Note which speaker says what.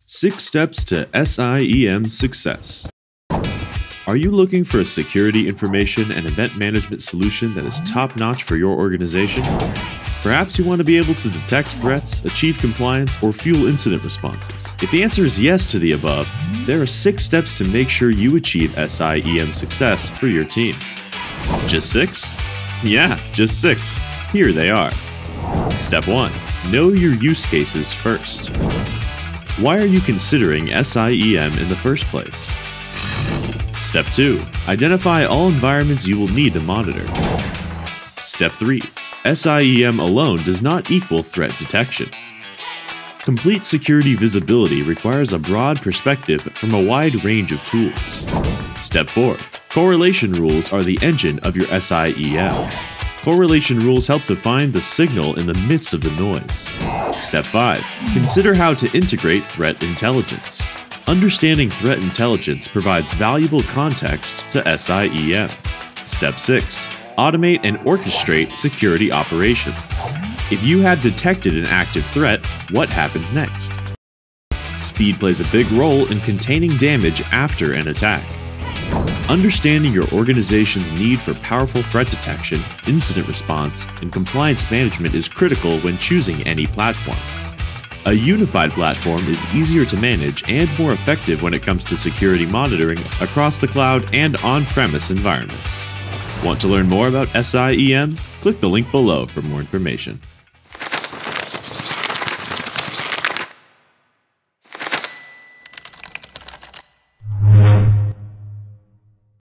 Speaker 1: 6 Steps to SIEM Success. Are you looking for a security information and event management solution that is top-notch for your organization? Perhaps you want to be able to detect threats, achieve compliance, or fuel incident responses. If the answer is yes to the above, there are 6 steps to make sure you achieve SIEM success for your team. Just 6? Yeah, just 6. Here they are. Step 1. Know your use cases first. Why are you considering SIEM in the first place? Step 2. Identify all environments you will need to monitor. Step 3. SIEM alone does not equal threat detection. Complete security visibility requires a broad perspective from a wide range of tools. Step 4. Correlation rules are the engine of your SIEM. Correlation rules help to find the signal in the midst of the noise. Step 5. Consider how to integrate threat intelligence. Understanding threat intelligence provides valuable context to SIEM. Step 6. Automate and orchestrate security operation. If you have detected an active threat, what happens next? Speed plays a big role in containing damage after an attack. Understanding your organization's need for powerful threat detection, incident response, and compliance management is critical when choosing any platform. A unified platform is easier to manage and more effective when it comes to security monitoring across the cloud and on-premise environments. Want to learn more about SIEM? Click the link below for more information.